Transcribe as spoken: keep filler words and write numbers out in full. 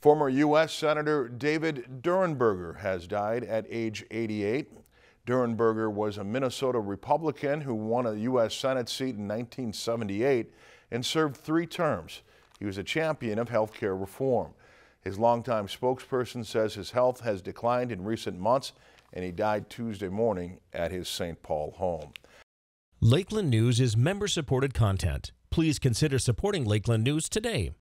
Former U S Senator David Durenberger has died at age eighty-eight. Durenberger was a Minnesota Republican who won a U S Senate seat in nineteen seventy-eight and served three terms. He was a champion of health care reform. His longtime spokesperson says his health has declined in recent months, and he died Tuesday morning at his Saint Paul home. Lakeland News is member-supported content. Please consider supporting Lakeland News today.